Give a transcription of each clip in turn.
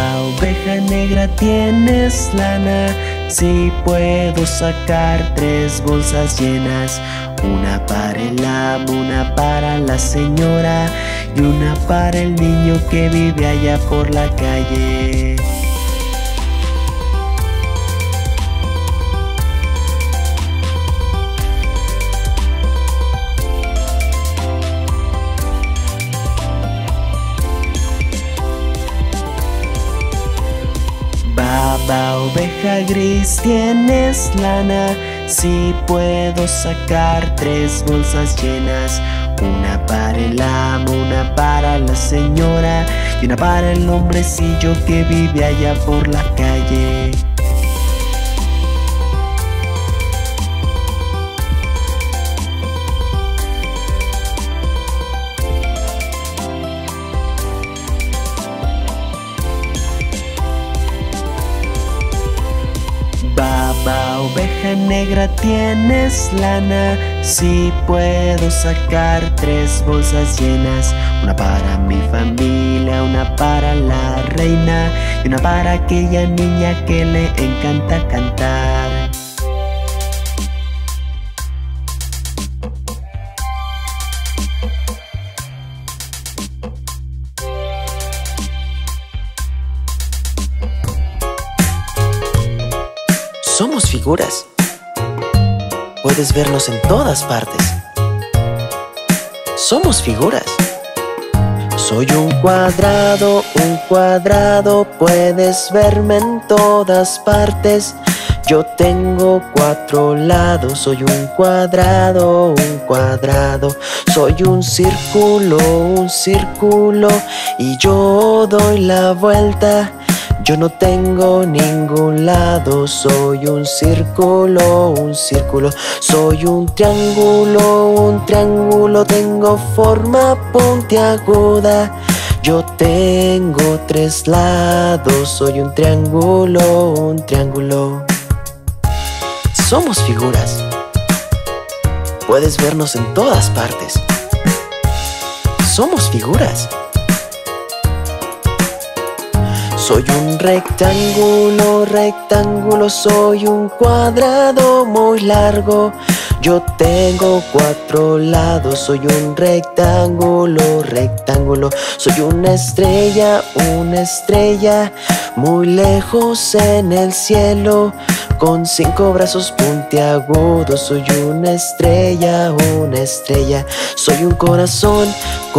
Baa, oveja negra, tienes lana. Sí puedo sacar 3 bolsas llenas. Una para el amo, una para la señora y una para el niño que vive allá por la calle. Baa, baa, oveja gris, tienes lana. Sí puedo sacar 3 bolsas llenas. Una para el amo, una para la señora y una para el hombrecillo que vive allá por la calle. Baa, baa, oveja negra, tienes lana. Sí puedo sacar 3 bolsas llenas. Una para mi familia, una para la reina y una para aquella niña que le encanta cantar. Somos figuras. Puedes vernos en todas partes. Somos figuras. Soy un cuadrado, puedes verme en todas partes. Yo tengo 4 lados, soy un cuadrado, soy un círculo, y yo doy la vuelta. Yo no tengo ningún lado, soy un círculo, soy un triángulo, tengo forma puntiaguda. Yo tengo 3 lados, soy un triángulo. Somos figuras. Puedes vernos en todas partes. Somos figuras. Soy un rectángulo, soy un cuadrado muy largo. Yo tengo 4 lados, soy un rectángulo. Soy una estrella, muy lejos en el cielo, con 5 brazos puntiagudos. Soy una estrella. Soy un corazón,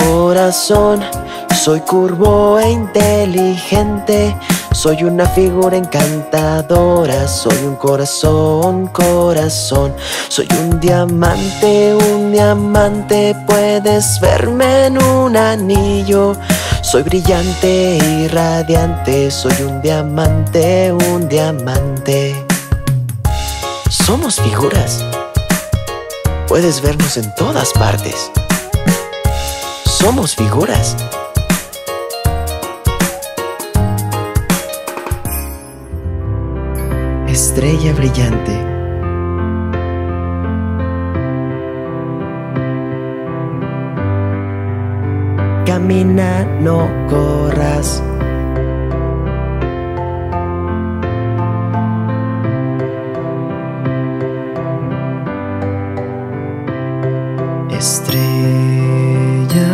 soy curvo e inteligente. Soy una figura encantadora, soy un corazón. Soy un diamante, puedes verme en un anillo. Soy brillante y radiante, soy un diamante. Somos figuras. Puedes vernos en todas partes. Somos figuras. Estrella brillante. Camina, no corras. Estrella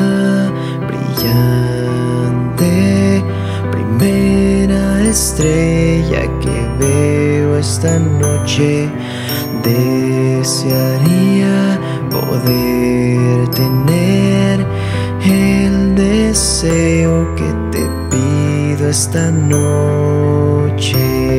brillante, primera estrella que veo esta noche. Desearía poder tener el deseo que te pido esta noche.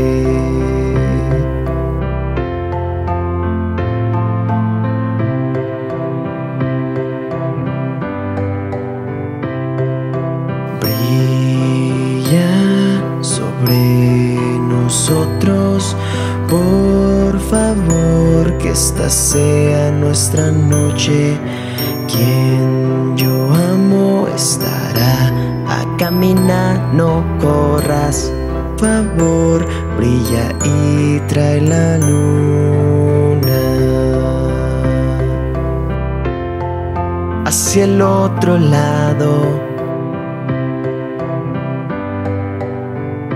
Nosotros, por favor, que esta sea nuestra noche. Quien yo amo estará a caminar, no corras. Por favor, brilla y trae la luna hacia el otro lado.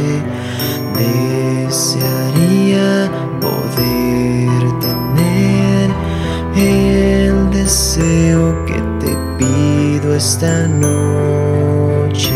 Desearía poder tener el deseo que te pido esta noche.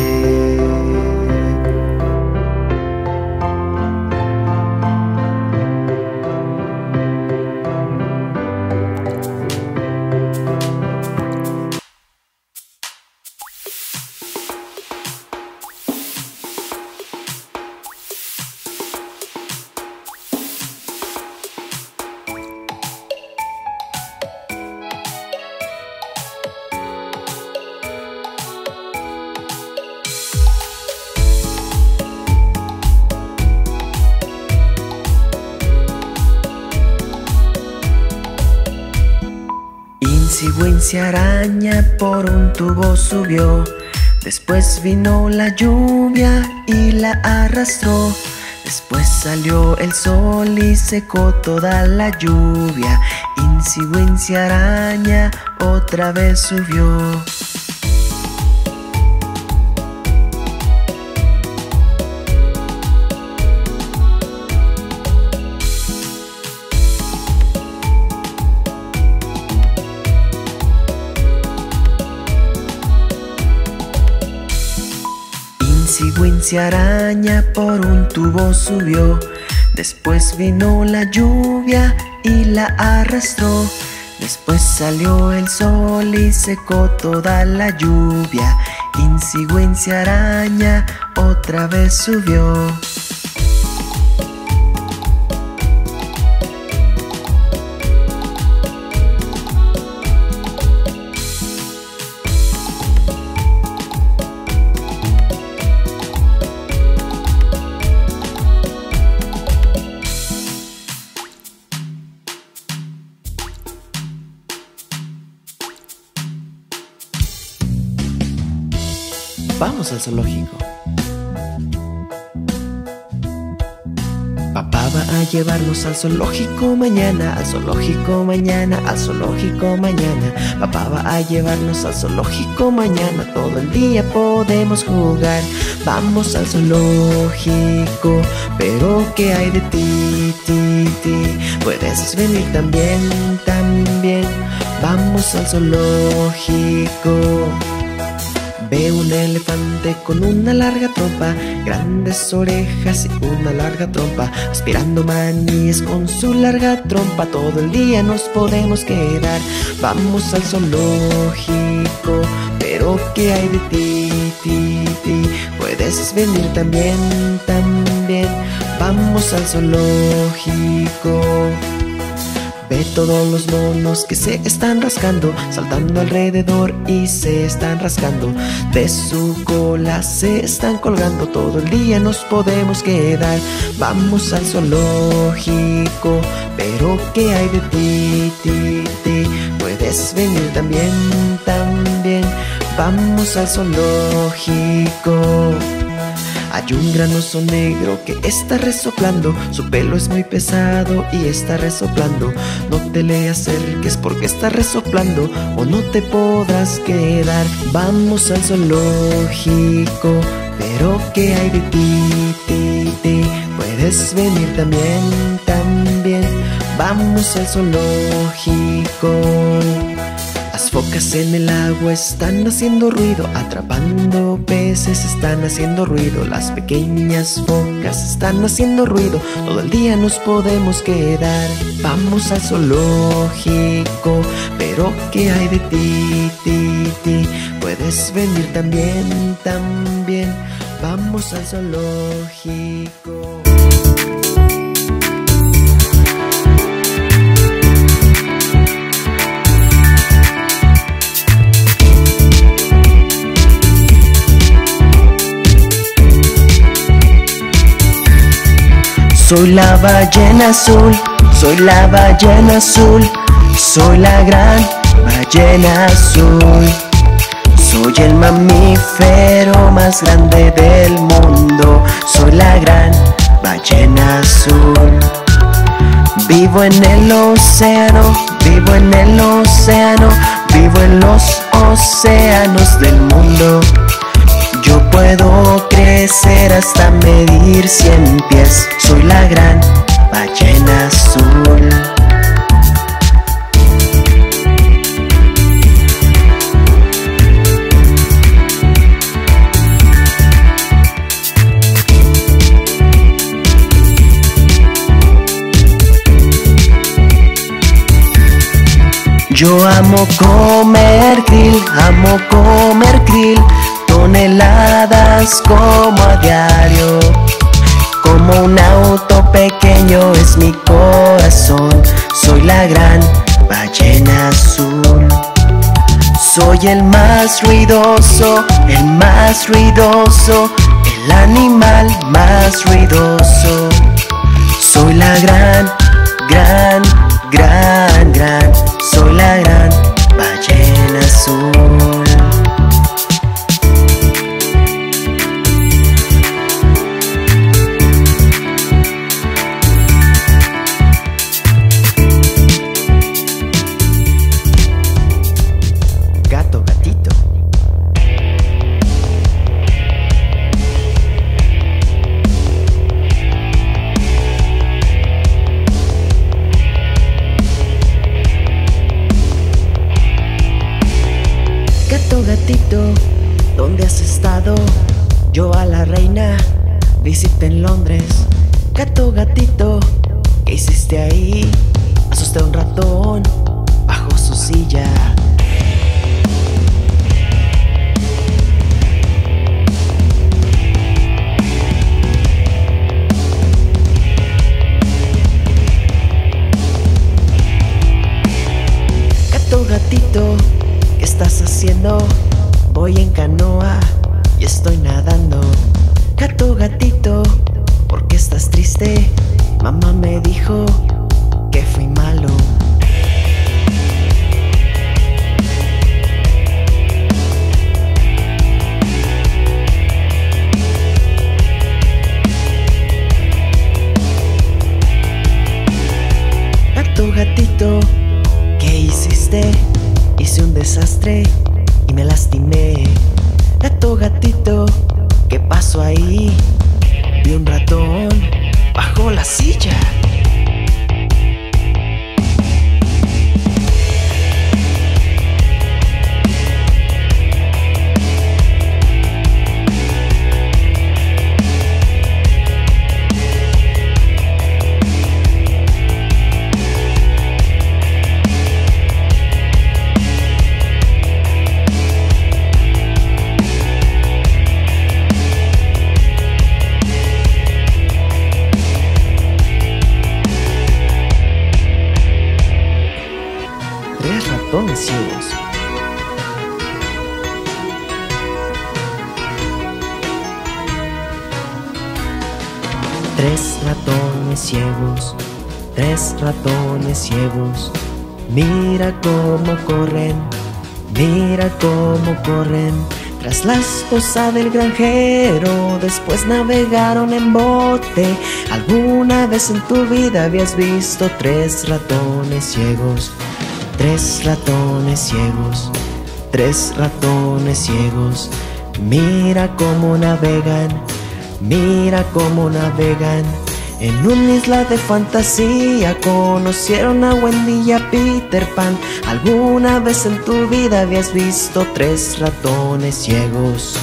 Cigüencia araña por un tubo subió, después vino la lluvia y la arrastró, después salió el sol y secó toda la lluvia. Cigüencia araña otra vez subió. Cigüencia araña por un tubo subió, después vino la lluvia y la arrastró, después salió el sol y secó toda la lluvia. Cigüencia araña otra vez subió. Vamos al zoológico. Papá va a llevarnos al zoológico mañana, al zoológico mañana, al zoológico mañana. Papá va a llevarnos al zoológico mañana, todo el día podemos jugar. Vamos al zoológico, pero ¿qué hay de ti, ti? Puedes venir también, también. Vamos al zoológico. Veo un elefante con una larga trompa, grandes orejas y una larga trompa, aspirando maníes con su larga trompa. Todo el día nos podemos quedar. Vamos al zoológico, pero ¿qué hay de ti, ti? Puedes venir también, también. Vamos al zoológico. Ve todos los monos que se están rascando, saltando alrededor y se están rascando. De su cola se están colgando, todo el día nos podemos quedar. Vamos al zoológico, pero ¿qué hay de ti, ti? Puedes venir también, también. Vamos al zoológico. Hay un gran oso negro que está resoplando, su pelo es muy pesado y está resoplando. No te le acerques porque está resoplando o no te podrás quedar. Vamos al zoológico, pero ¿qué hay de ti, ti? Puedes venir también, también. Vamos al zoológico. Las focas en el agua están haciendo ruido, atrapando peces están haciendo ruido. Las pequeñas focas están haciendo ruido, todo el día nos podemos quedar. Vamos al zoológico, pero ¿qué hay de ti, ti? Puedes venir también, también. Vamos al zoológico. Soy la ballena azul, soy la ballena azul, soy la gran ballena azul. Soy el mamífero más grande del mundo, soy la gran ballena azul. Vivo en el océano, vivo en el océano, vivo en los océanos del mundo. Yo puedo crecer hasta medir 100 pies. Soy la gran ballena azul. Yo amo comer krill, toneladas como a diario. Como un auto pequeño es mi corazón, soy la gran ballena azul. Soy el más ruidoso, el animal más ruidoso. Soy la gran, soy la gran ballena azul. Gato, gatito. Gato, gatito, ¿dónde has estado? Yo a la reina visité en Londres. Gato, gatito, ¿qué hiciste ahí? Asusté a un ratón bajo su silla. Gato, gatito, ¿qué estás haciendo? Voy en canoa y estoy nadando. Gato, gatito, ¿por qué estás triste? Mamá me dijo que fui malo. Gato, gatito, ¿qué hiciste? Hice un desastre y me lastimé. Gato, gatito, ¿qué pasó ahí? Vi un ratón bajo la silla. Ratones ciegos. Tres ratones ciegos, tres ratones ciegos. Mira cómo corren, mira cómo corren. Tras la esposa del granjero, después navegaron en bote. ¿Alguna vez en tu vida habías visto tres ratones ciegos? Tres ratones ciegos, tres ratones ciegos. Mira cómo navegan, mira cómo navegan. En una isla de fantasía conocieron a Wendy y a Peter Pan. ¿Alguna vez en tu vida habías visto tres ratones ciegos?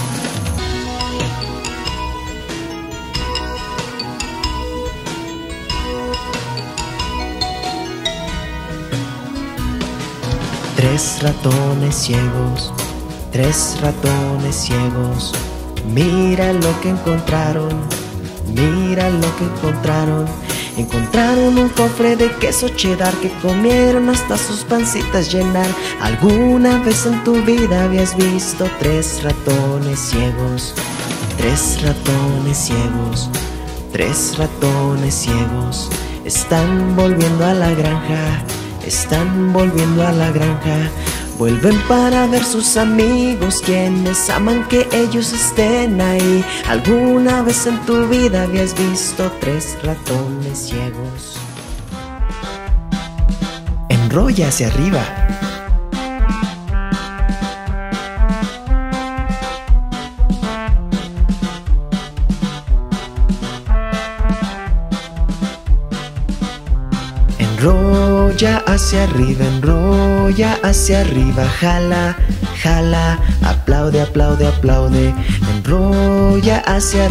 Tres ratones ciegos, tres ratones ciegos. Mira lo que encontraron, mira lo que encontraron. Encontraron un cofre de queso cheddar que comieron hasta sus pancitas llenar. ¿Alguna vez en tu vida habías visto tres ratones ciegos? Tres ratones ciegos, tres ratones ciegos. Están volviendo a la granja, están volviendo a la granja. Vuelven para ver sus amigos, quienes aman que ellos estén ahí. ¿Alguna vez en tu vida habías visto tres ratones ciegos? Enrolla hacia arriba. Enrolla hacia arriba, jala, jala, aplaude, aplaude, aplaude. Enrolla hacia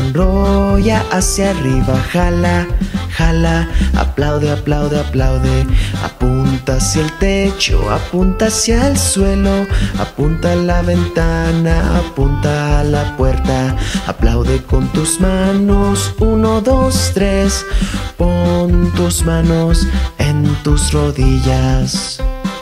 arriba, jala, jala, aplaude, aplaude, aplaude. Apunta hacia el techo, apunta hacia el suelo, apunta a la ventana, apunta a la puerta. Aplaude con tus manos, 1, 2, 3. Pon tus manos en tus rodillas.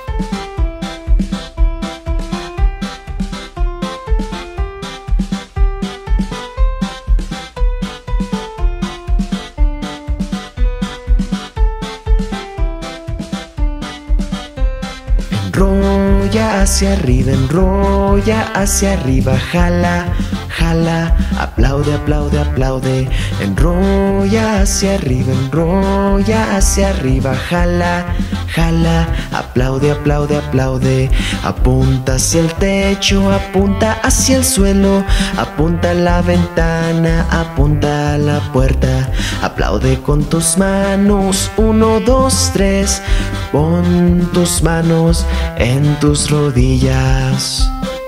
Enrolla hacia arriba, jala, jala, aplaude, aplaude, aplaude. Enrolla hacia arriba, jala, jala, aplaude, aplaude, aplaude. Apunta hacia el techo, apunta hacia el suelo, apunta a la ventana, apunta a la puerta. Aplaude con tus manos, 1, 2, 3. Pon tus manos en tus rodillas.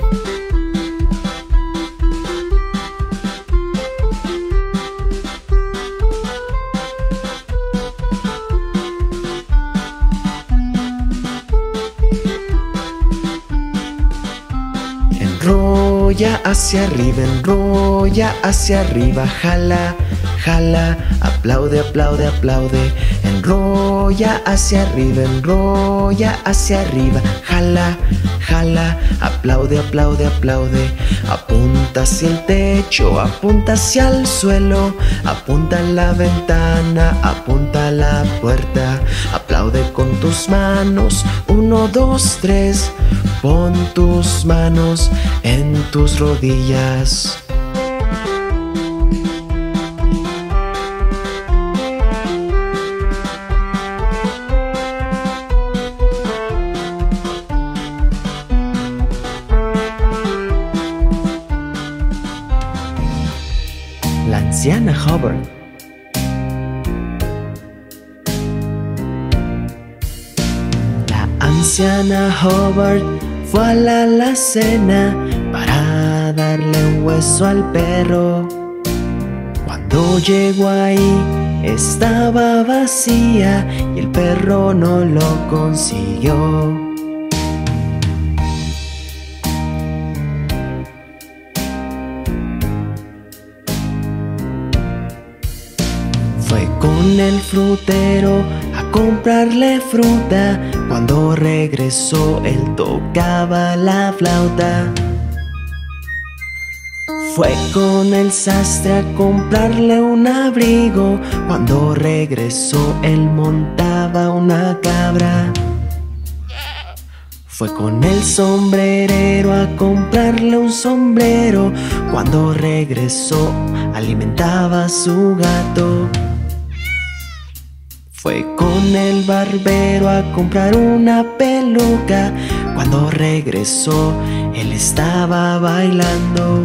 Enrolla hacia arriba, jala, jala, aplaude, aplaude, aplaude. Enrolla hacia arriba, jala, jala, aplaude, aplaude, aplaude. Apunta hacia el techo, apunta hacia el suelo, apunta a la ventana, apunta a la puerta. Aplaude con tus manos, 1, 2, 3. Pon tus manos en tus rodillas. La anciana Hubbard. La anciana Hubbard fue a la alacena para darle un hueso al perro. Cuando llegó ahí estaba vacía y el perro no lo consiguió. Fue con el frutero a comprarle fruta. Cuando regresó él tocaba la flauta. Fue con el sastre a comprarle un abrigo. Cuando regresó él montaba una cabra. Fue con el sombrerero a comprarle un sombrero. Cuando regresó alimentaba a su gato. Fue con el barbero a comprar una peluca. Cuando regresó, él estaba bailando.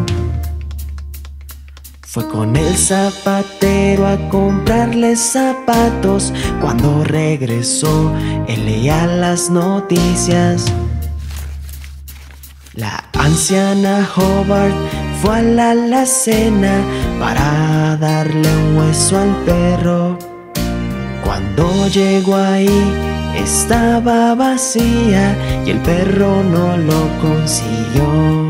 Fue con el zapatero a comprarle zapatos. Cuando regresó, él leía las noticias. La anciana Hubbard fue a la alacena para darle un hueso al perro. Cuando llegó ahí estaba vacía y el perro no lo consiguió.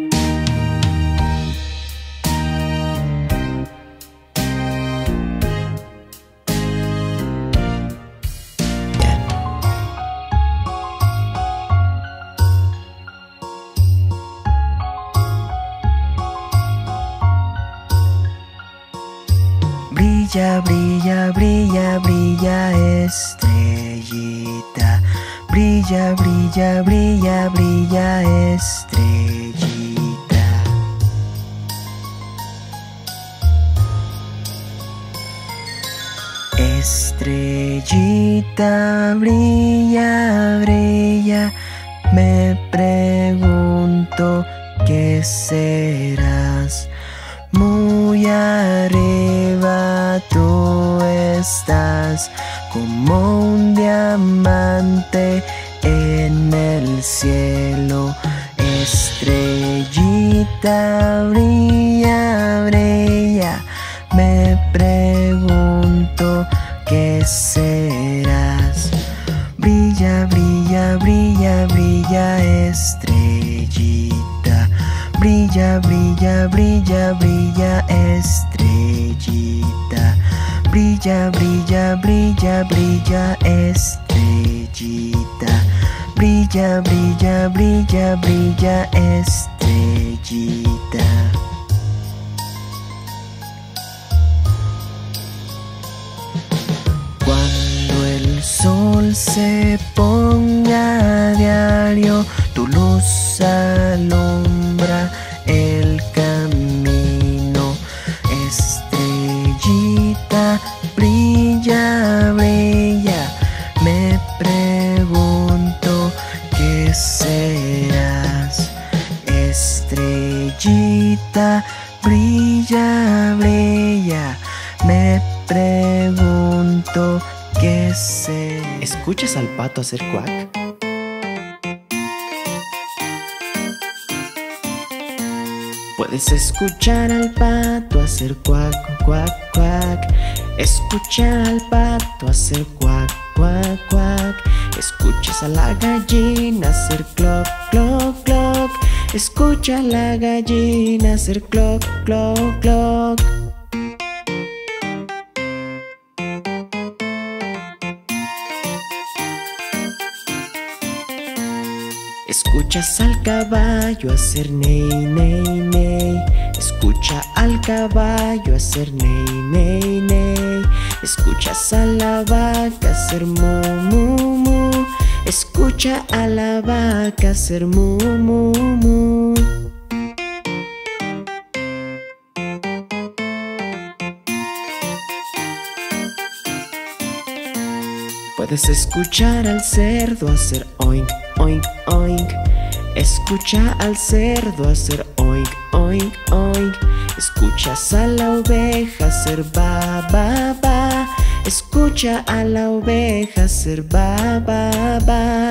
Brilla, brilla, brilla, brilla, estrellita. Brilla, brilla, brilla, brilla, estrellita. Estrellita, brilla, brilla. Me pregunto qué serás. Muy arriba tú estás, como un diamante en el cielo. Estrellita, brilla, brilla, me pregunto qué serás. Brilla, brilla, brilla, brilla, estrellita. Brilla, brilla, brilla, brilla, estrellita. Brilla, brilla, brilla, brilla, estrellita. Brilla, brilla, brilla, brilla, estrellita. Cuando el sol se ponga a diario, tu luz alumbra el camino. Estrellita, brilla, brilla, me pregunto qué serás. Estrellita, brilla, brilla, me pregunto qué serás. ¿Escuchas al pato hacer cuac? Puedes escuchar al pato hacer cuac, cuac, cuac. Escucha al pato hacer cuac, cuac, cuac. Escuchas a la gallina hacer cloc, cloc, cloc. Escucha a la gallina hacer cloc, cloc, cloc. Escuchas al caballo hacer ney, ney, ney. Escucha al caballo hacer ney, ney, ney. Escuchas a la vaca hacer mu, mu, mu. Escucha a la vaca hacer mu, mu, mu. Puedes escuchar al cerdo hacer oink, oink, oink. Escucha al cerdo hacer oink, oink, oink. Escuchas a la oveja hacer ba, ba, ba. Escucha a la oveja hacer ba, ba, ba.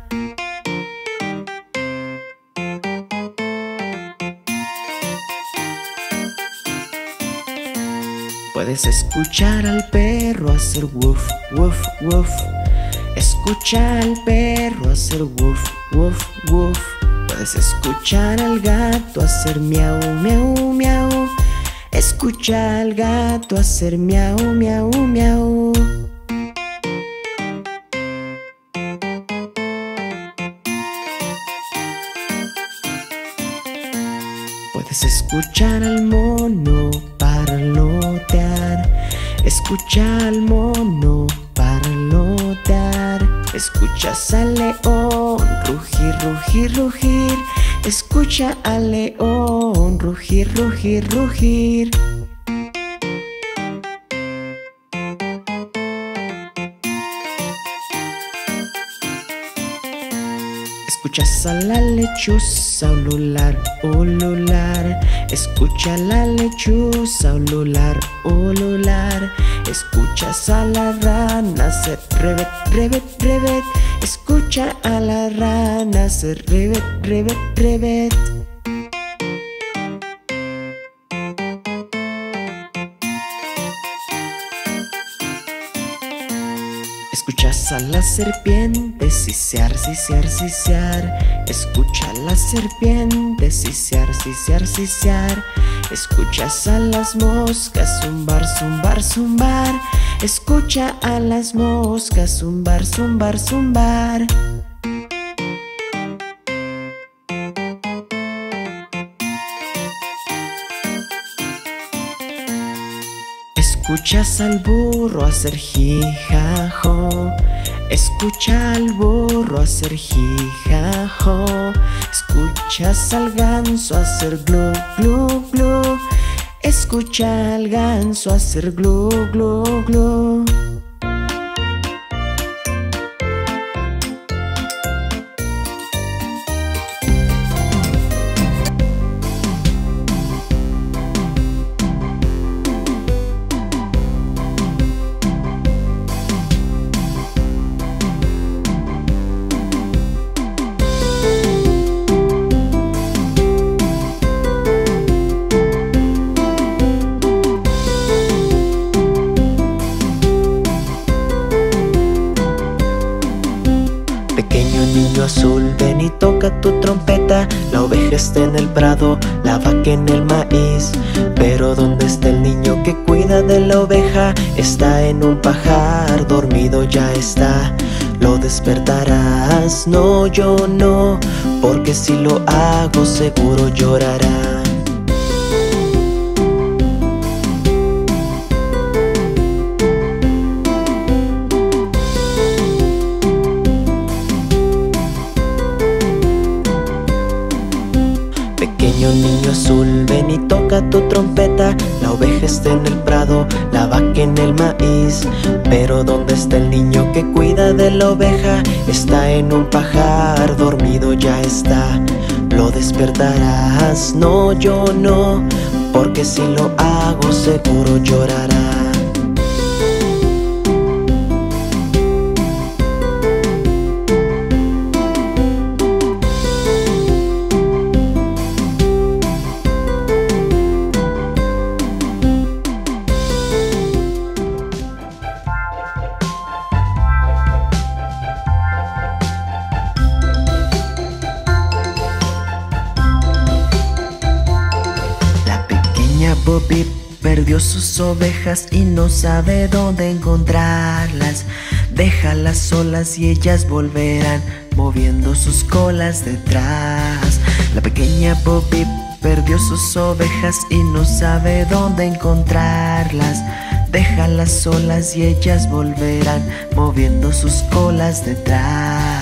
Puedes escuchar al perro hacer woof, woof, woof. Escucha al perro hacer woof, woof, woof. Puedes escuchar al gato hacer miau, miau, miau. Escucha al gato hacer miau, miau, miau. Puedes escuchar al mono parlotear. Escucha al mono parlotear. Escuchas al león rugir, rugir, rugir. Escucha al león rugir, rugir, rugir. Escuchas a la lechuza ulular, ulular. Escucha a la lechuza ulular, ulular. Escuchas a la rana hacer rebet, rebet, rebet. Escucha a la rana hacer rebet, rebet, rebet. Escuchas a la serpiente sisear, sisear, sisear. Escucha a la serpiente sisear, sisear, sisear. Escuchas a las moscas zumbar, zumbar, zumbar. Escucha a las moscas zumbar, zumbar, zumbar. Escuchas al burro hacer jijajo. Escucha al burro hacer jijajo. Escuchas al ganso hacer glu, glu, glu. Escucha al ganso hacer glu, glu, glu. tu trompeta. La oveja está en el prado, la vaca en el maíz. Pero ¿dónde está el niño que cuida de la oveja? Está en un pajar, dormido ya está. ¿Lo despertarás? No, yo no, porque si lo hago seguro llorará. Pequeño niño azul, ven y toca tu trompeta. La oveja está en el prado, la vaca en el maíz. Pero ¿dónde está el niño que cuida de la oveja? Está en un pajar, dormido ya está. ¿Lo despertarás? No, yo no, porque si lo hago seguro llorará. Bobby perdió sus ovejas y no sabe dónde encontrarlas. Déjalas solas y ellas volverán, moviendo sus colas detrás. La pequeña Bobby perdió sus ovejas y no sabe dónde encontrarlas. Déjalas solas y ellas volverán, moviendo sus colas detrás.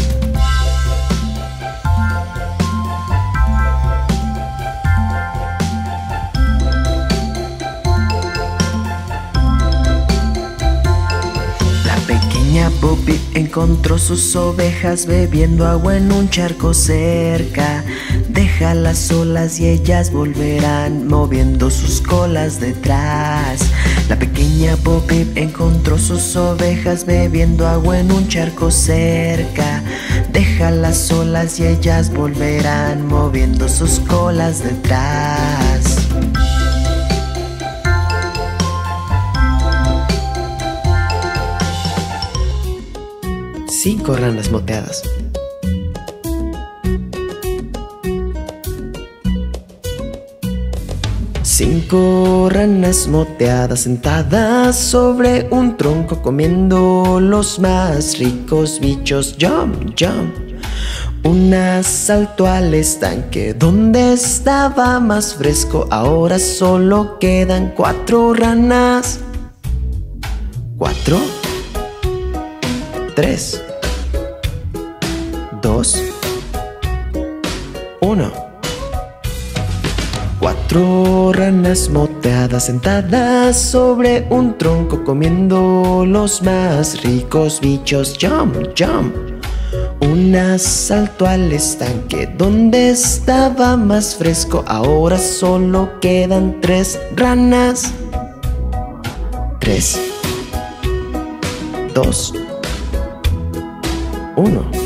'Pequeña Bobby encontró sus ovejas bebiendo agua en un charco cerca. Déjalas solas y ellas volverán, moviendo sus colas detrás. La pequeña Bobby encontró sus ovejas bebiendo agua en un charco cerca. Déjalas solas y ellas volverán, moviendo sus colas detrás. 5 ranas moteadas. Cinco ranas moteadas sentadas sobre un tronco comiendo los más ricos bichos. Jump, jump. Una saltó al estanque donde estaba más fresco. Ahora solo quedan 4 ranas. 4, 3, 2, 1. 4 ranas moteadas sentadas sobre un tronco comiendo los más ricos bichos. Jump, jump. Una saltó al estanque donde estaba más fresco. Ahora solo quedan 3 ranas. 3, 2, 1.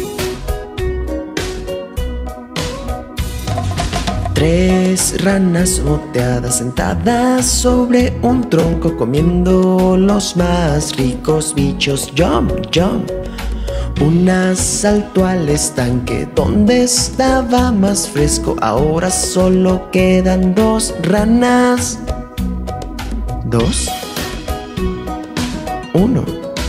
3 ranas moteadas sentadas sobre un tronco comiendo los más ricos bichos. Jump, jump. Una saltó al estanque donde estaba más fresco. Ahora solo quedan 2 ranas. 2, 1.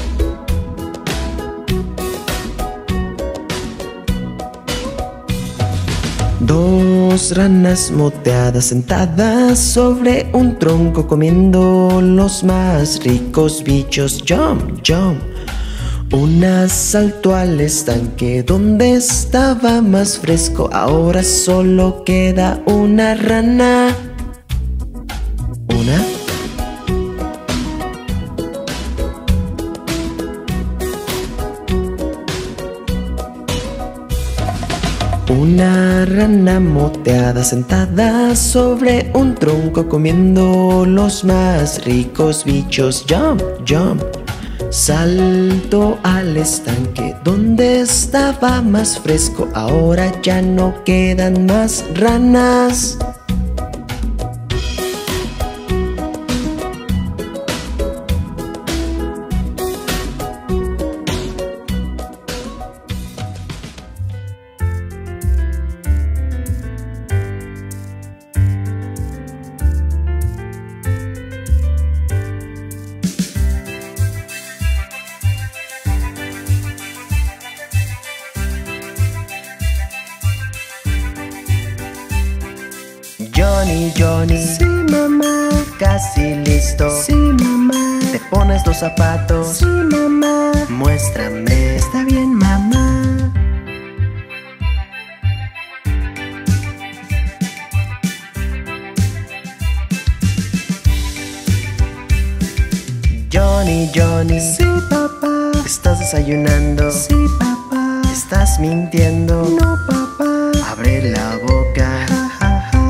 2 ranas moteadas sentadas sobre un tronco comiendo los más ricos bichos. Jump, jump. Una saltó al estanque donde estaba más fresco. Ahora solo queda una rana. 1, 1 rana moteada sentada sobre un tronco comiendo los más ricos bichos. Jump, jump. Saltó al estanque donde estaba más fresco. Ahora ya no quedan más ranas. Johnny. Sí, mamá. Casi listo. Sí, mamá. Te pones los zapatos. Sí, mamá. Muéstrame. Está bien, mamá. Johnny, Johnny. Sí, papá. ¿Estás desayunando? Sí, papá. ¿Estás mintiendo? No, papá. Abre la boca. Ja, ja, ja.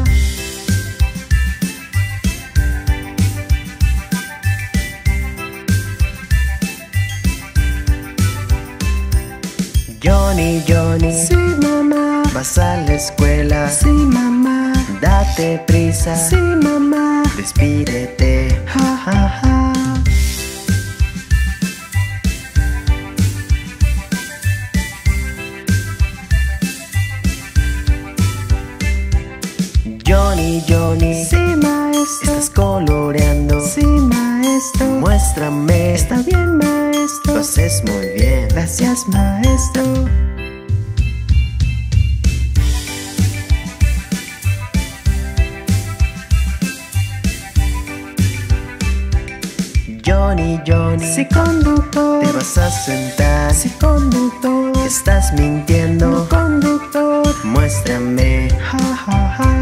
Johnny, Johnny. Sí, mamá. ¿Vas a la escuela? Sí, mamá. Date prisa. Sí, mamá. Despídete. Ja, ja, ja. Johnny, Johnny. Sí, maestro. ¿Estás coloreando? Sí, maestro. Muéstrame. Está bien, maestro. Lo haces muy bien. Gracias, maestro. Johnny, Johnny. Sí, conductor. ¿Te vas a sentar? Sí, conductor. ¿Estás mintiendo? No, conductor. Muéstrame. Ja, ja, ja.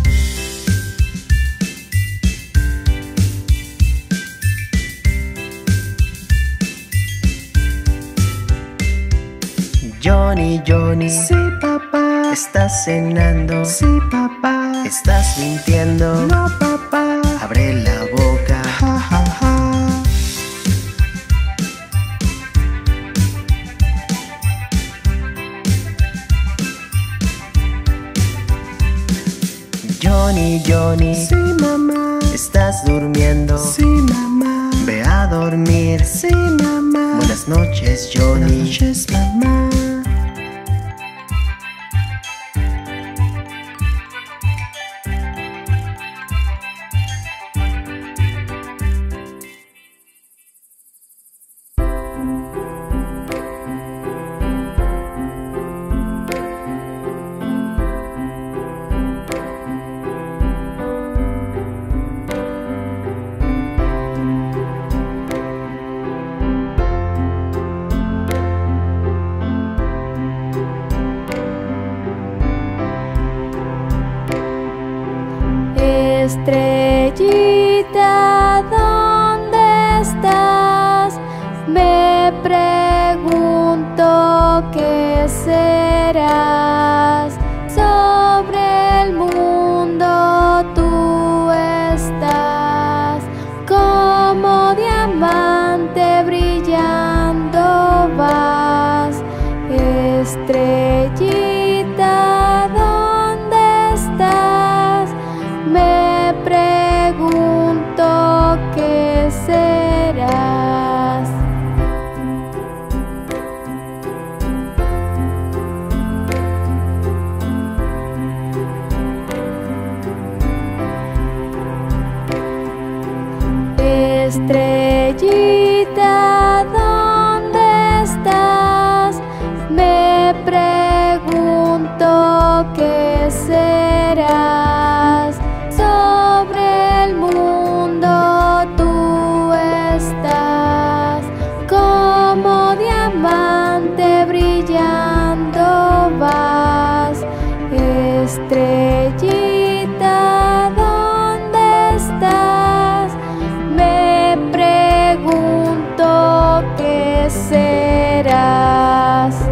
Johnny, Johnny. Sí, papá. ¿Estás cenando? Sí, papá. ¿Estás mintiendo? No, papá. Abre la boca. Ja, ja, ja. Johnny, Johnny. Sí, mamá. ¿Estás durmiendo? Sí, mamá. Ve a dormir. Sí, mamá. Buenas noches, Johnny. Buenas noches, mamá. Estrellita, ¿dónde estás? Me pregunto qué serás. Sobre el mundo tú estás, como diamante brillando vas. Estrellita, ¿dónde estás? Me pregunto qué serás. Estrellita, ¿dónde estás? Me pregunto qué serás. Sobre el mundo tú estás, como diamante brillando vas. Estrellita, ¿dónde estás? Me pregunto qué serás.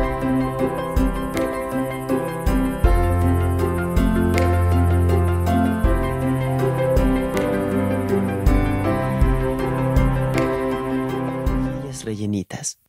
Rellenitas.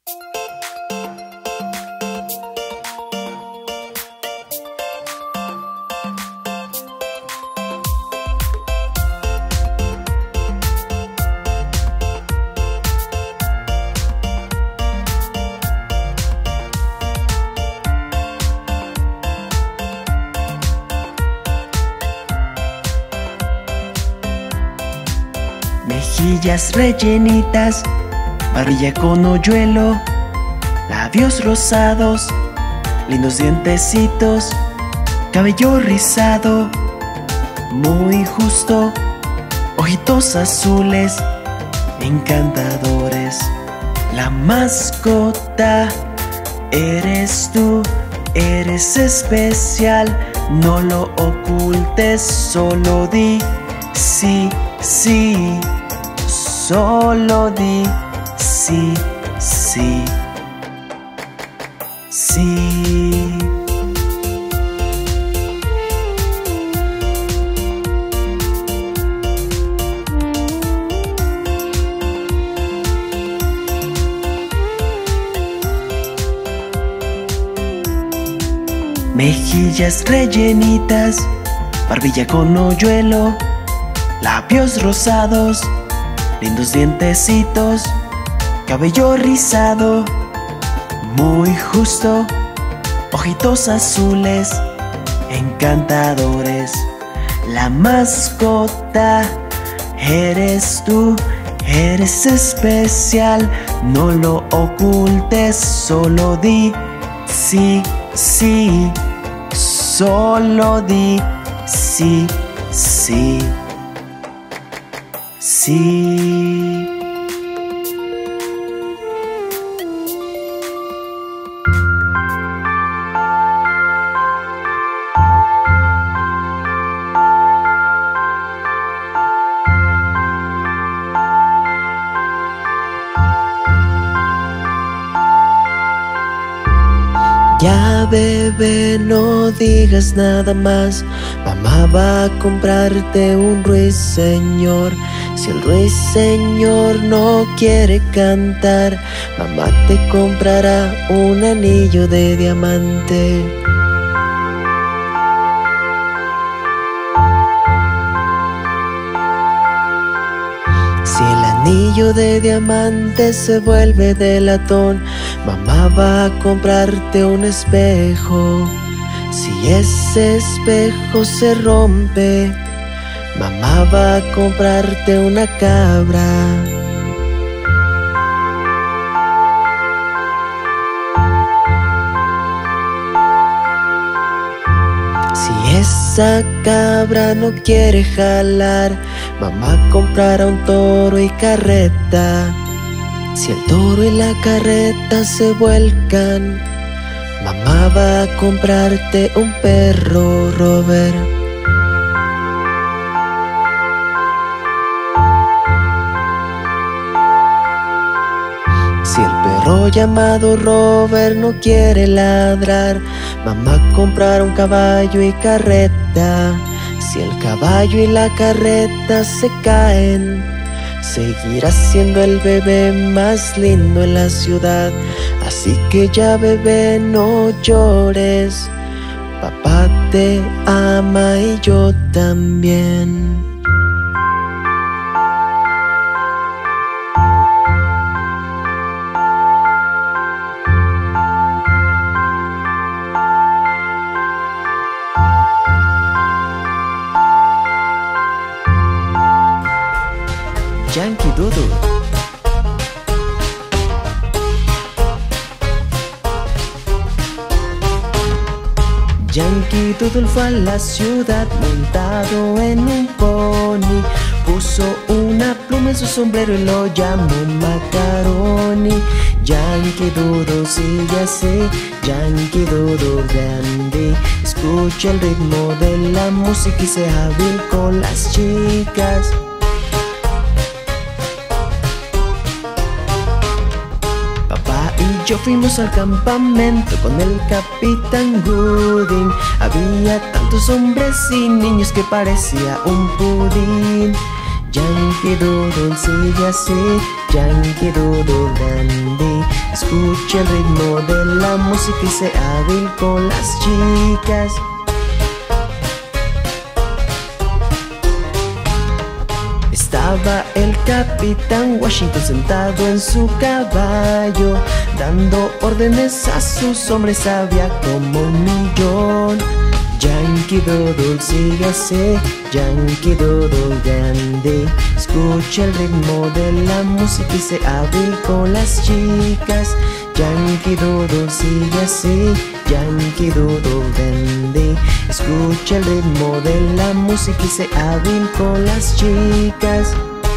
Mejillas rellenitas, barbilla con hoyuelo, labios rosados, lindos dientecitos, cabello rizado, muy justo, ojitos azules, encantadores. La mascota eres tú, eres especial, no lo ocultes, solo di sí, sí, solo di sí, sí, sí. Mejillas rellenitas, barbilla con hoyuelo, labios rosados, lindos dientecitos, cabello rizado, muy justo, ojitos azules, encantadores. La mascota eres tú, eres especial, no lo ocultes, solo di sí, sí, solo di sí, sí, sí. Ya bebé, no digas nada más, mamá va a comprarte un ruiseñor. Si el ruiseñor no quiere cantar, mamá te comprará un anillo de diamante. Si el anillo de diamante se vuelve de latón, mamá va a comprarte un espejo. Si ese espejo se rompe, mamá va a comprarte una cabra. Si esa cabra no quiere jalar, mamá comprará un toro y carreta. Si el toro y la carreta se vuelcan, mamá va a comprarte un perro, Robert. Si el perro llamado Robert no quiere ladrar, mamá comprará un caballo y carreta. Si el caballo y la carreta se caen, seguirás siendo el bebé más lindo en la ciudad. Así que ya bebé, no llores, papá te ama y yo también. Yankee Doodle. Yankee Doodle fue a la ciudad montado en un pony. Puso una pluma en su sombrero y lo llamó Macaroni. Yankee Doodle sigue así, Yankee Doodle grande. Escucha el ritmo de la música y sea hábil con las chicas. Yo fuimos al campamento con el capitán Gooding. Había tantos hombres y niños que parecía un pudín. Yankee Doodle sigue así, Yankee Doodle dandy. Escucha el ritmo de la música y sé hábil con las chicas. Estaba el capitán Washington sentado en su caballo, dando órdenes a sus hombres, había como un millón. Yankee Doodle sigue así, Yankee Doodle grande. Escucha el ritmo de la música y sé hábil con las chicas. Yankee Doodle sigue así, Yankee Doodle Dandy. Escucha el ritmo de la música y sé hábil con las chicas.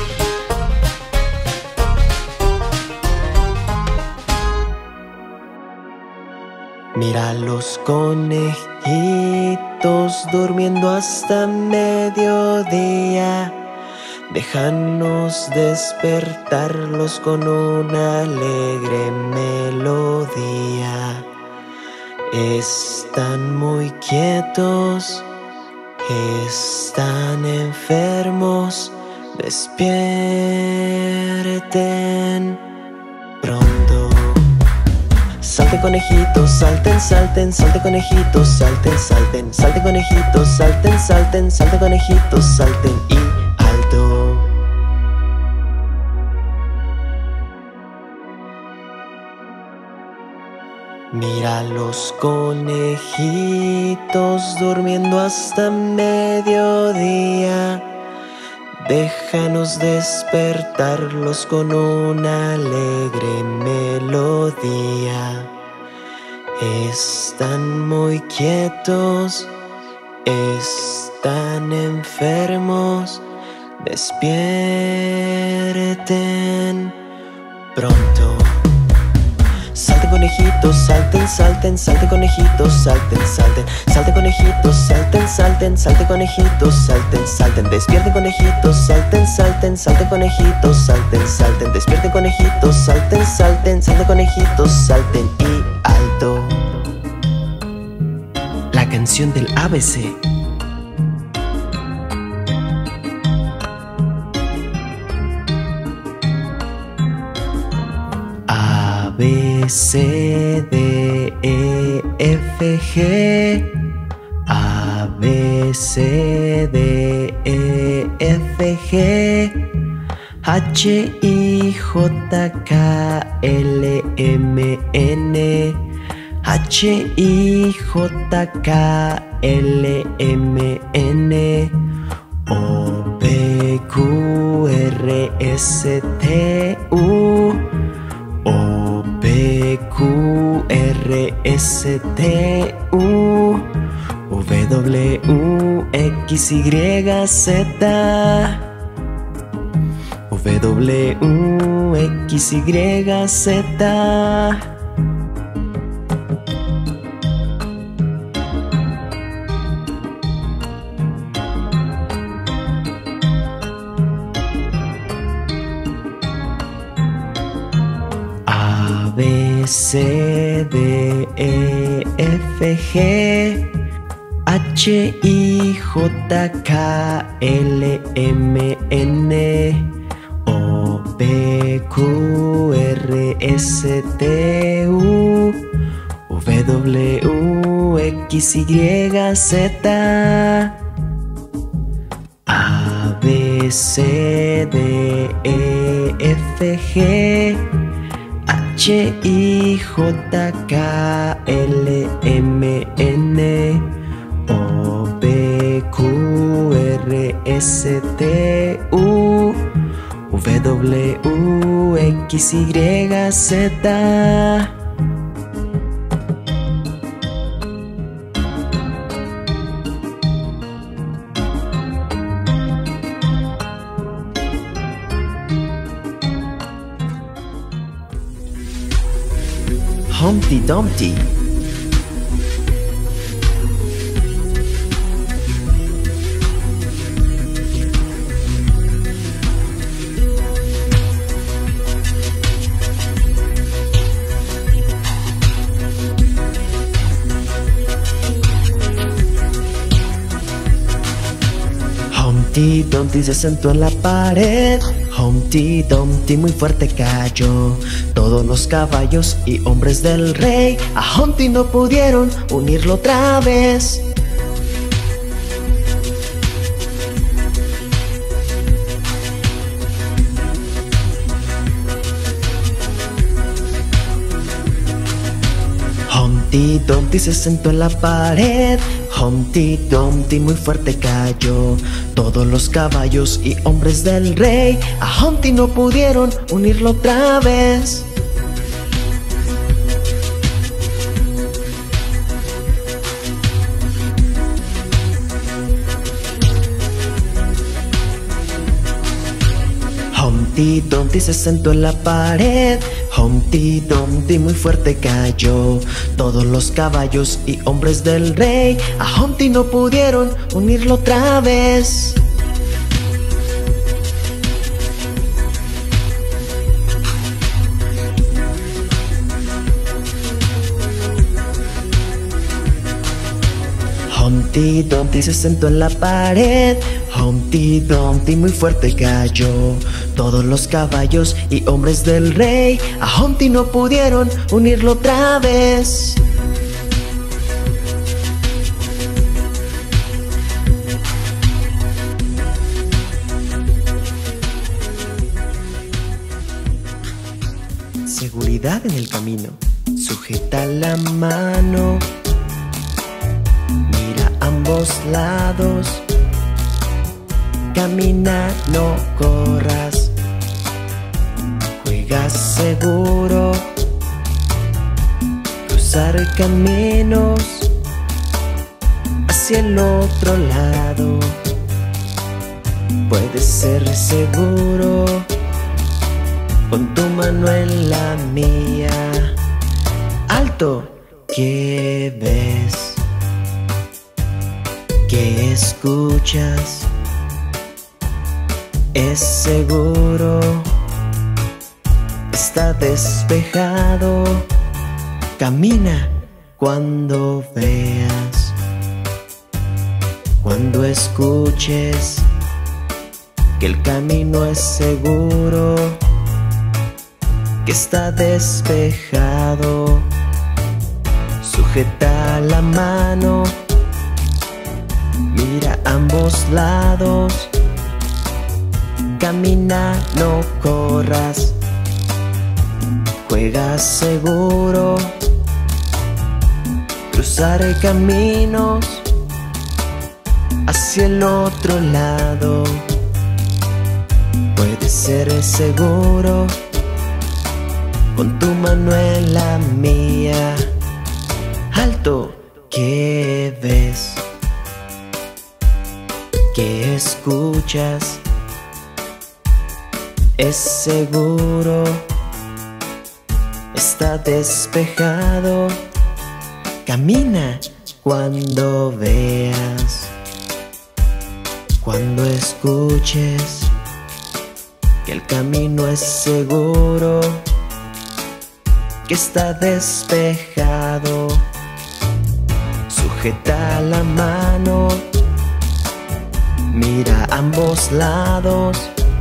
Mira los conejitos durmiendo hasta mediodía. Déjanos despertarlos con una alegre melodía. Están muy quietos, están enfermos. Despierten pronto. Salten conejitos, salten, salten, salten conejitos, salten, salten, salten conejitos, salten, salten, salten conejitos, salten y alto. Mira los conejitos durmiendo hasta mediodía. Déjanos despertarlos con una alegre melodía. Están muy quietos, están enfermos. Despierten pronto. Salten conejitos, salten, salten, salten conejitos, salten, salten, salten conejitos, salten, salten, salten conejitos, salten, salten, despierten conejitos, salten, salten, salten conejitos, salten, salten, despierten conejitos, salten, salten, salten conejitos, salten y alto. La canción del ABC. B, C, D, E, F, G. A, B, C, D, E, F, G. H, I, J, K, L, M, N. H, I, J, K, L, M, N. O, P, Q, R, S, T, U. O, P, Q, R, S, T, U. W, X, Y, Z. W, X, Y, Z. A, B, C, D, E, F, G. H, I, J, K, L, M, N. O, P, Q, R, S, T, U. W, X, Y, Z. A, B, C, D, E, F, G. H, I, J, K, L, M, N. O, P, Q, R, S, T, U. W, X, Y, Z. Humpty Dumpty. Humpty Dumpty se sentó en la pared. Humpty Dumpty muy fuerte cayó. Todos los caballos y hombres del rey a Humpty no pudieron unirlo otra vez. Humpty Dumpty se sentó en la pared. Humpty Dumpty muy fuerte cayó. Todos los caballos y hombres del rey a Humpty no pudieron unirlo otra vez. Humpty Dumpty se sentó en la pared. Humpty Dumpty muy fuerte cayó. Todos los caballos y hombres del rey a Humpty no pudieron unirlo otra vez. Humpty Dumpty se sentó en la pared. Humpty Dumpty muy fuerte cayó. Todos los caballos y hombres del rey a Humpty no pudieron unirlo otra vez. Seguridad en el camino. Sujeta la mano. Mira a ambos lados. Camina, no corras. Juega seguro. Cruzar caminos hacia el otro lado. Puedes ser seguro. Pon tu mano en la mía. Alto, ¿qué ves? ¿Qué escuchas? Es seguro, está despejado. Camina cuando veas, cuando escuches que el camino es seguro, que está despejado. Sujeta la mano, mira a ambos lados. Camina, no corras. Juega seguro. Cruzar caminos hacia el otro lado. Puedes ser seguro. Pon tu mano en la mía. Alto, ¿qué ves? ¿Qué escuchas? Es seguro, está despejado. Camina cuando veas, cuando escuches que el camino es seguro, que está despejado. Sujeta la mano, mira a ambos lados.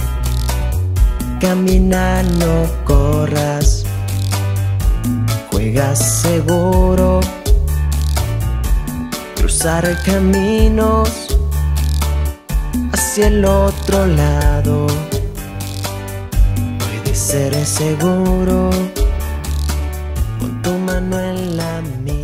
Camina, no corras. Juega seguro. Cruzar caminos hacia el otro lado. Puedes ser seguro. Pon tu mano en la mía.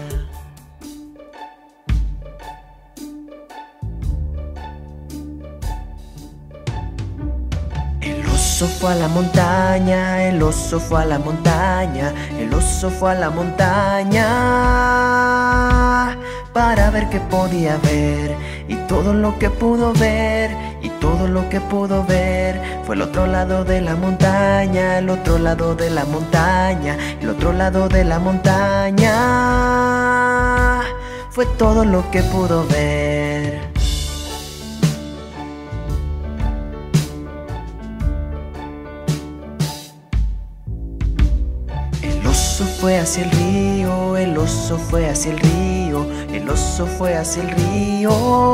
El oso fue a la montaña, el oso fue a la montaña, el oso fue a la montaña para ver qué podía ver. Y todo lo que pudo ver, y todo lo que pudo ver fue el otro lado de la montaña, el otro lado de la montaña, el otro lado de la montaña. Fue todo lo que pudo ver. El oso fue hacia el río, el oso fue hacia el río, el oso fue hacia el río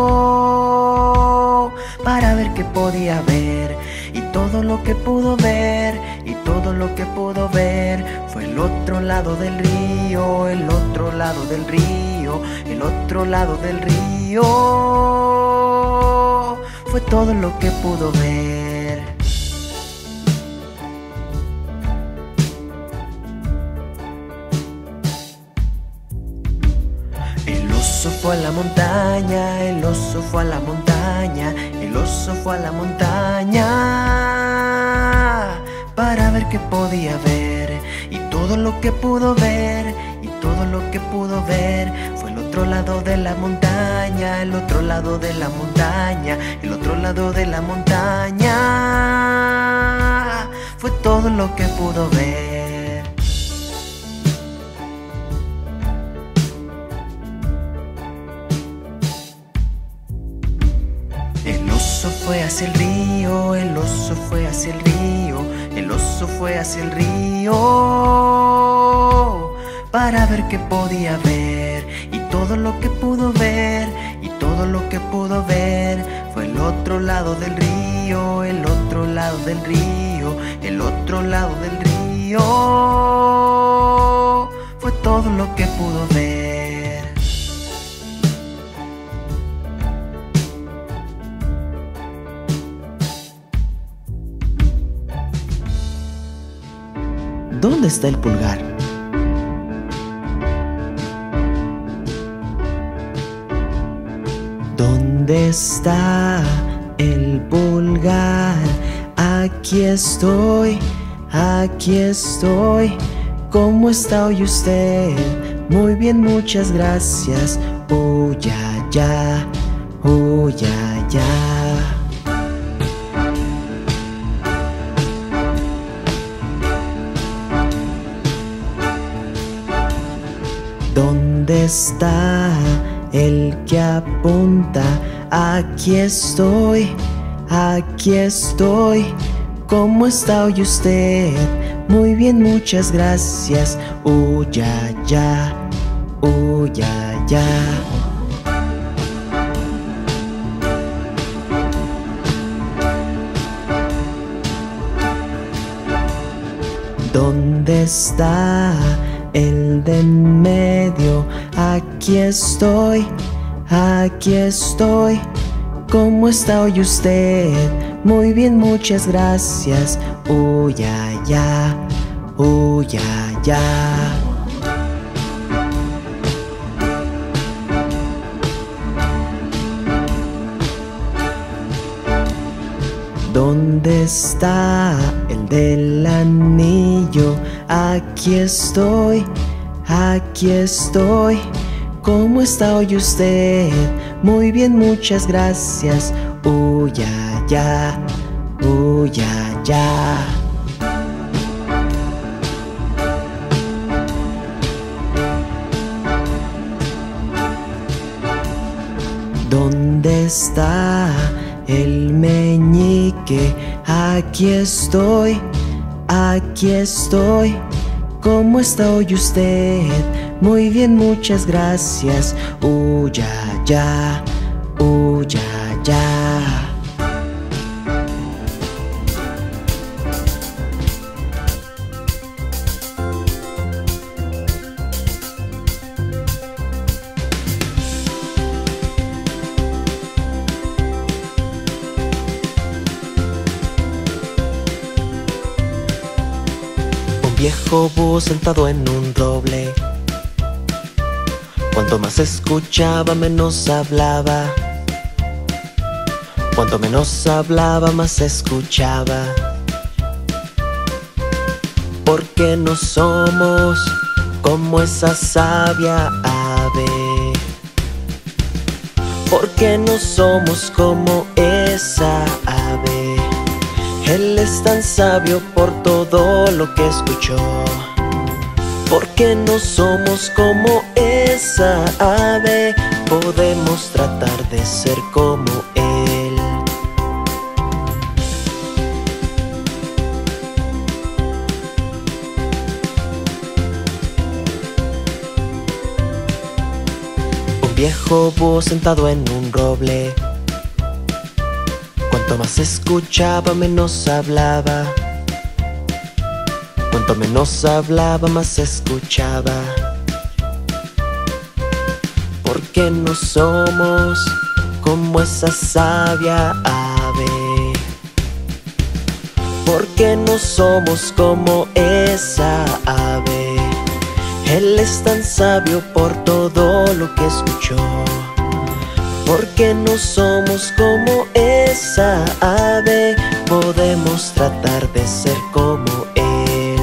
para ver qué podía ver. Y todo lo que pudo ver, y todo lo que pudo ver fue el otro lado del río, el otro lado del río, el otro lado del río. Fue todo lo que pudo ver. El oso fue a la montaña, el oso fue a la montaña, el oso fue a la montaña para ver qué podía ver. Y todo lo que pudo ver, y todo lo que pudo ver fue el otro otro lado de la montaña, el otro lado de la montaña, el otro lado de la montaña. Fue todo lo que pudo ver. El oso fue hacia el río, el oso fue hacia el río, el oso fue hacia el río para ver qué podía ver. Y todo lo que pudo ver, y todo lo que pudo ver fue el otro lado del río, el otro lado del río, el otro lado del río. Fue todo lo que pudo ver. ¿Dónde está el pulgar? ¿Dónde está el pulgar? Aquí estoy, aquí estoy. ¿Cómo está hoy usted? Muy bien, muchas gracias. Ya, ya, ya, ya. ¿Dónde está el que apunta? Aquí estoy, aquí estoy. ¿Cómo está hoy usted? Muy bien, muchas gracias. Ya, ya, ya, ya. ¿Dónde está el de en medio? Aquí estoy, aquí estoy. ¿Cómo está hoy usted? Muy bien, muchas gracias. Ya, ya, ya, ya. ¿Dónde está el del anillo? Aquí estoy, aquí estoy. ¿Cómo está hoy usted? Muy bien, muchas gracias. Ya, ya, ya, ya. ¿Dónde está el meñique? Aquí estoy, aquí estoy. ¿Cómo está hoy usted? Muy bien, muchas gracias. Ya, ya, ya, ya. Viejo búho sentado en un roble. Cuanto más escuchaba, menos hablaba. Cuanto menos hablaba, más escuchaba. Porque no somos como esa sabia ave. Porque no somos como esa ave. Él es tan sabio por todo lo que escuchó. Porque no somos como esa ave. Podemos tratar de ser como él. Un viejo búho sentado en un roble. Cuanto más escuchaba, menos hablaba. Cuanto menos hablaba, más escuchaba. Porque no somos como esa sabia ave. Porque no somos como esa ave. Él es tan sabio por todo lo que escuchó. Porque no somos como esa ave. Podemos tratar de ser como él.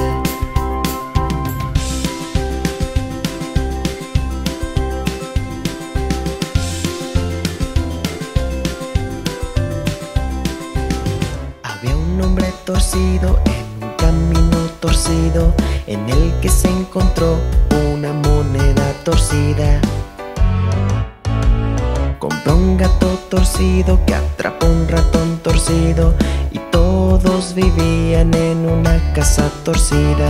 torcido en el que se encontró una moneda torcida. Compró un gato torcido que atrapó un ratón torcido y todos vivían en una casa torcida.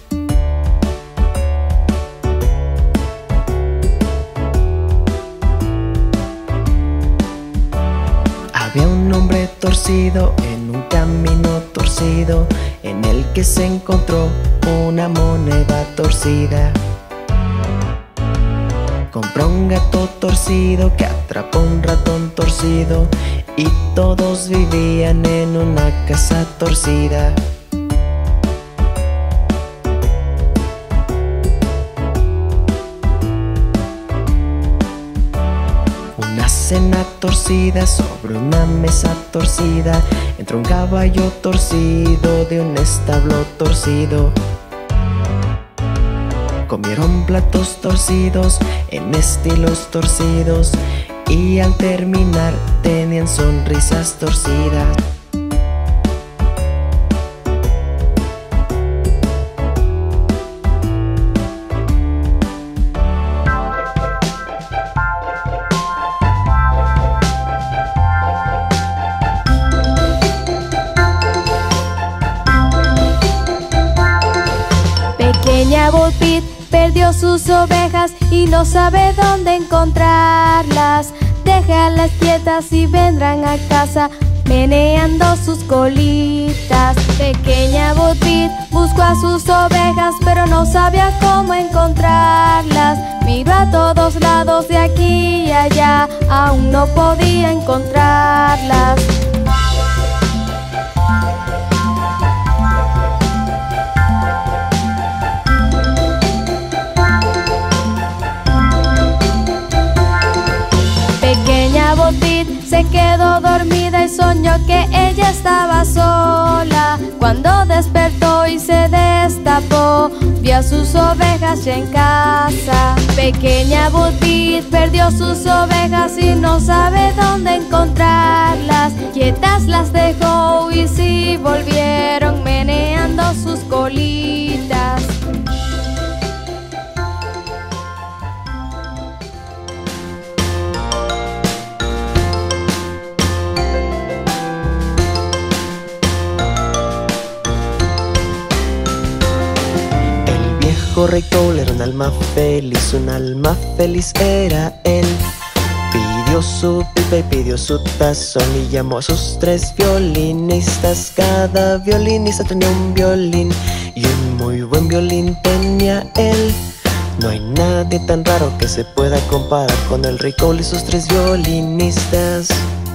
Había un hombre torcido en un camino torcido en el que se encontró una moneda torcida. Compró un gato torcido que atrapó un ratón torcido y todos vivían en una casa torcida. Una cena torcida sobre una mesa torcida, entró un caballo torcido de un establo torcido. Comieron platos torcidos en estilos torcidos y al terminar tenían sonrisas torcidas. Pequeña Bupit perdió sus ovejas y no sabe dónde encontrarlas. Déjalas quietas y vendrán a casa meneando sus colitas. Pequeña Bupit buscó a sus ovejas pero no sabía cómo encontrarlas. Miró a todos lados de aquí y allá, aún no podía encontrarlas. Pequeña Bupit se quedó dormida y soñó que ella estaba sola. Cuando despertó y se destapó, vio a sus ovejas ya en casa. Pequeña Bupit perdió sus ovejas y no sabe dónde encontrarlas. Quietas las dejó y sí volvieron meneando sus colitas. Rey Cole era un alma feliz era él. Pidió su pipa y pidió su tazón y llamó a sus 3 violinistas. Cada violinista tenía un violín y un muy buen violín tenía él. No hay nadie tan raro que se pueda comparar con el Rey Cole y sus 3 violinistas.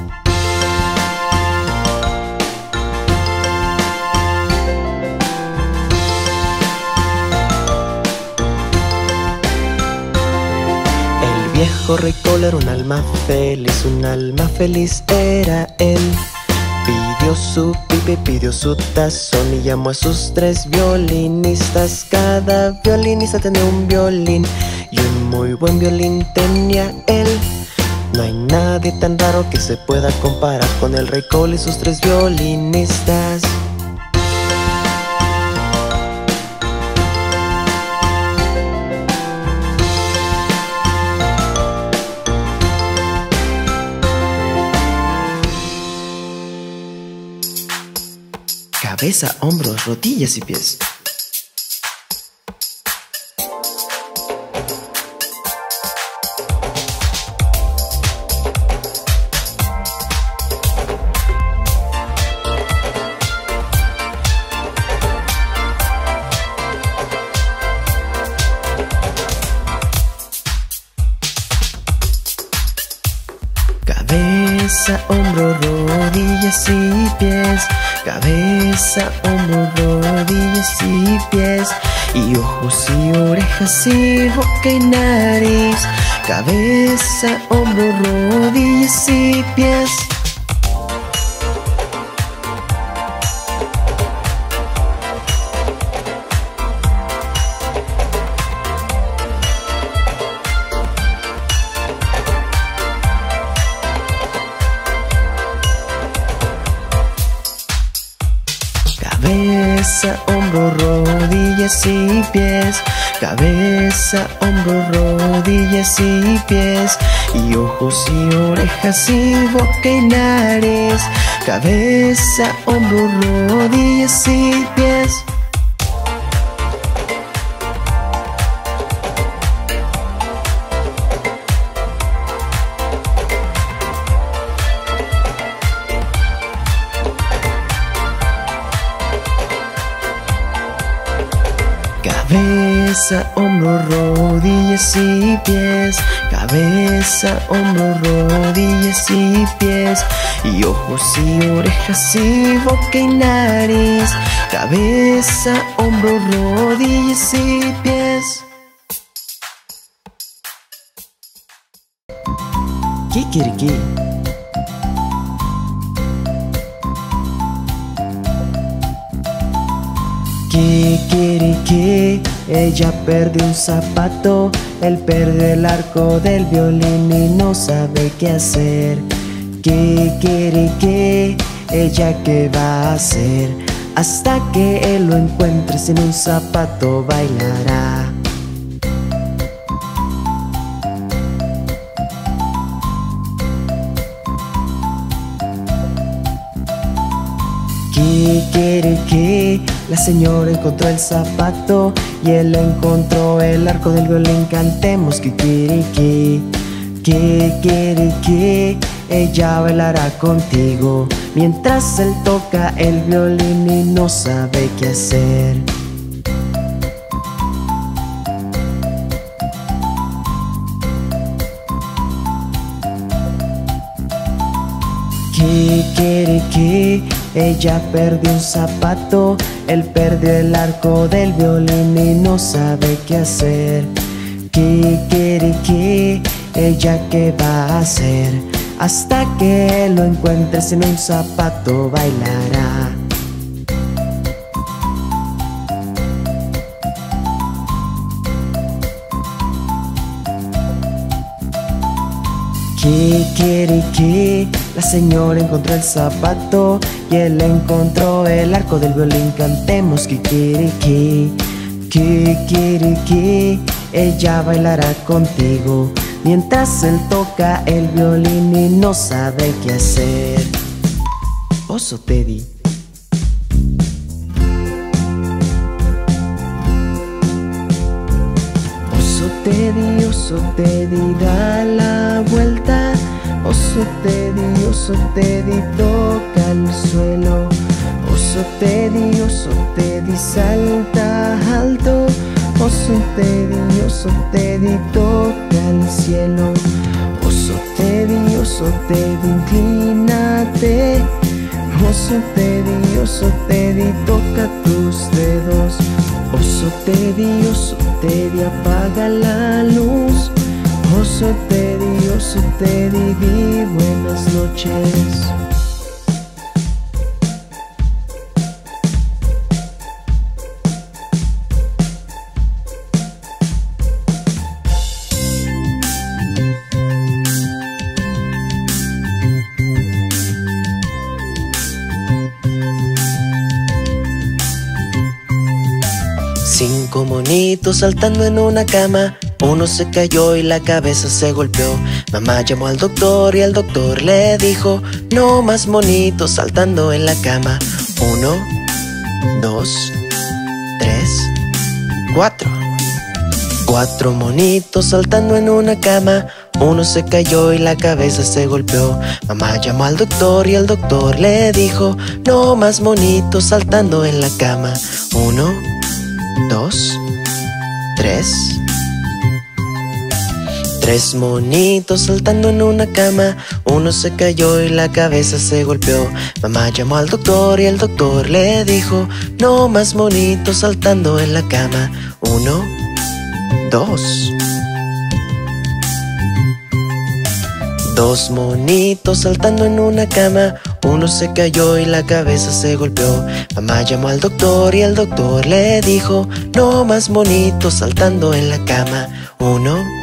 Viejo Rey Cole era un alma feliz era él. Pidió su pipa y pidió su tazón y llamó a sus 3 violinistas. Cada violinista tenía un violín y un muy buen violín tenía él. No hay nadie tan raro que se pueda comparar con el Rey Cole y sus 3 violinistas. Cabeza, hombros, rodillas y pies. Cabeza, hombro, rodillas y pies. Cabeza, hombro, rodillas y pies. Y ojos y orejas y boca y nariz. Cabeza, hombro, rodillas y pies. Cabeza, hombro, rodillas y pies. Cabeza, hombro, rodillas y pies. Y ojos y orejas y boca y nariz. Cabeza, hombro, rodillas y pies. Cabeza, hombro, rodillas y pies. Cabeza, hombro, rodillas y pies. Y ojos y orejas y boca y nariz. Cabeza, hombro, rodillas y pies. Kikiriki. Kikiriki, ella perdió un zapato. Él perdió el arco del violín y no sabe qué hacer. Kikiriki, ella qué va a hacer. Hasta que él lo encuentre, sin un zapato bailará. Kikiriki, la señora encontró el zapato y él encontró el arco del violín. Cantemos kikiriki. Kikiriki, ella bailará contigo mientras él toca el violín y no sabe qué hacer. Kikiriki, ella perdió un zapato. Él perdió el arco del violín y no sabe qué hacer. Kikiriki, ella qué va a hacer. Hasta que él lo encuentre, sin un zapato bailará. Kikiriki, la señora encontró el zapato y él encontró el arco del violín. Cantemos kikiriki. Kikiriki, ella bailará contigo mientras él toca el violín y no sabe qué hacer. Oso Teddy. Oso Teddy, da la vuelta. Oso Teddy, toca el suelo. Oso Teddy, salta alto. Oso Teddy, toca el cielo. Oso Teddy, inclínate. Oso Teddy, toca tus dedos. Oso Teddy, apaga la luz. Oso Teddy, di buenas noches. Cinco monitos saltando en una cama. Uno se cayó y la cabeza se golpeó. Mamá llamó al doctor y el doctor le dijo: no más monitos saltando en la cama. 1, 2, 3, 4. 4 monitos saltando en una cama. Uno se cayó y la cabeza se golpeó. Mamá llamó al doctor y el doctor le dijo: no más monitos saltando en la cama. 1, 2, 3. 3 monitos saltando en una cama. Uno se cayó y la cabeza se golpeó. Mamá llamó al doctor y el doctor le dijo: no más monitos saltando en la cama. 1, 2. 2 monitos saltando en una cama. Uno se cayó y la cabeza se golpeó. Mamá llamó al doctor y el doctor le dijo: no más monitos saltando en la cama. 1.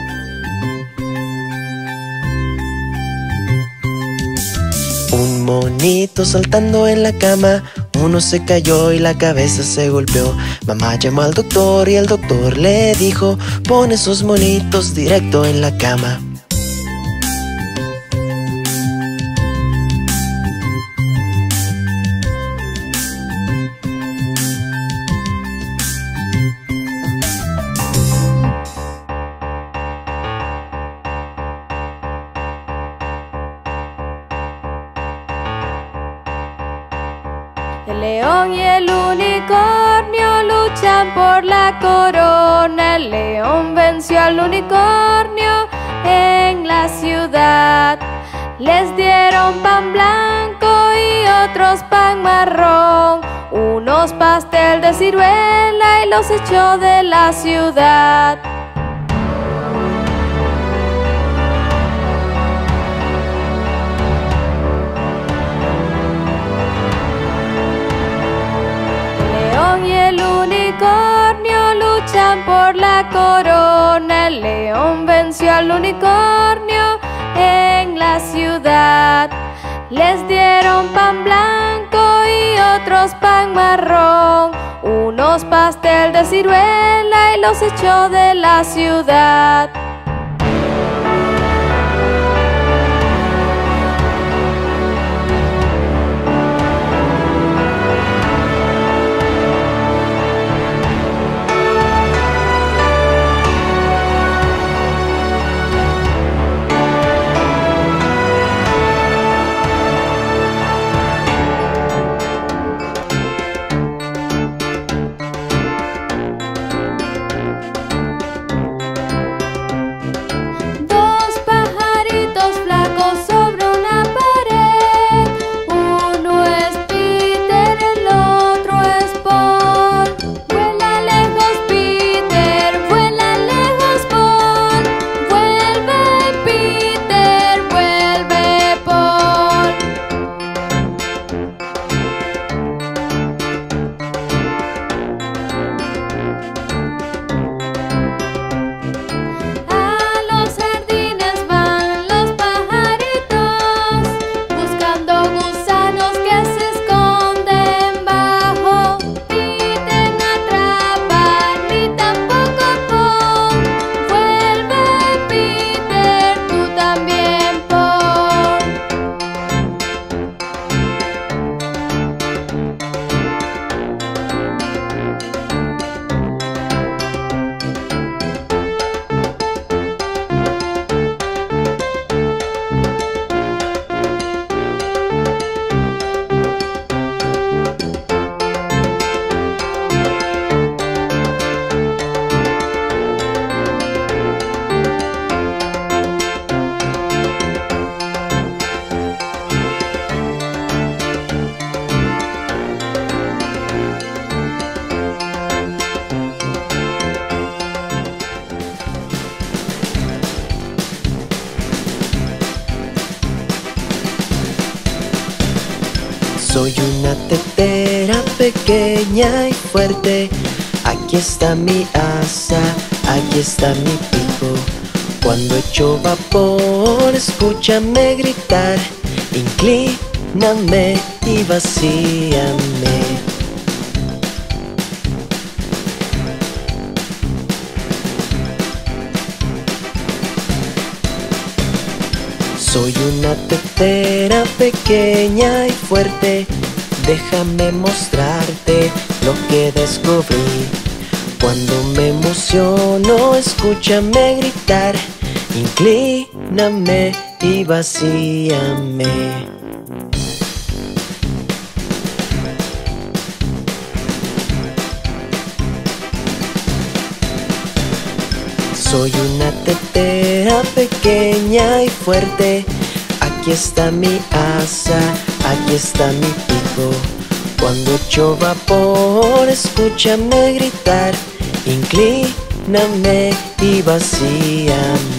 Un monito saltando en la cama. Uno se cayó y la cabeza se golpeó. Mamá llamó al doctor y el doctor le dijo: pon esos monitos directo en la cama. El león y el unicornio luchan por la corona. El león venció al unicornio en la ciudad. Les dieron pan blanco y otros pan marrón, unos pastel de ciruela y los echó de la ciudad. Y el unicornio luchan por la corona. El león venció al unicornio en la ciudad. Les dieron pan blanco y otros pan marrón, unos pastel de ciruela y los echó de la ciudad. Soy una tetera pequeña y fuerte. Aquí está mi asa, aquí está mi pico. Cuando echo vapor, escúchame gritar. Inclíname y vacíame. Soy una tetera pequeña y fuerte. Déjame mostrarte lo que descubrí. Cuando me emociono, escúchame gritar. Inclíname y vacíame. Soy una tetera pequeña y fuerte. Aquí está mi asa, aquí está mi pico. Cuando echo vapor, escúchame gritar. Inclíname y vacíame.